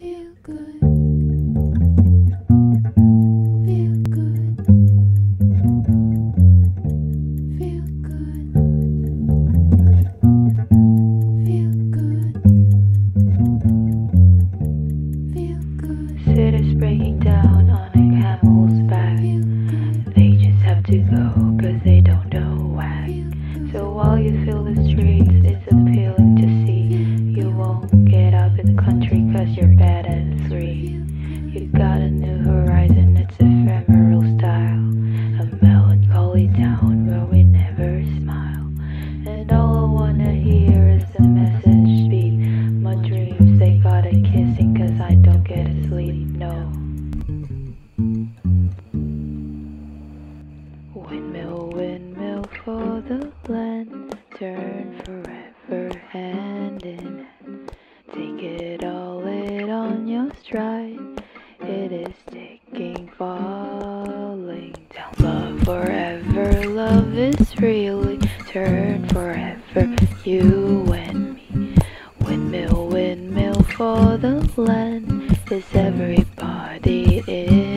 Feel good. Feel good. Feel good. Feel good. Feel good. Cities breaking down on a camel's back. They just have to go cause they don't know whack. So while you feel the streets, it's appealing to see. You won't get out of the country cause you're bad and free. You got a new horizon, it's ephemeral style. A melancholy town where we never smile. And all I wanna hear is the message beat. My dreams, they got a kissing cause I don't get to sleep, no. Windmill, windmill for the land, turn forever hand in hand. Take it all it on your stride, it is ticking, falling down. Love forever, love is really turn forever, you and me. Windmill, windmill for the land, is everybody in?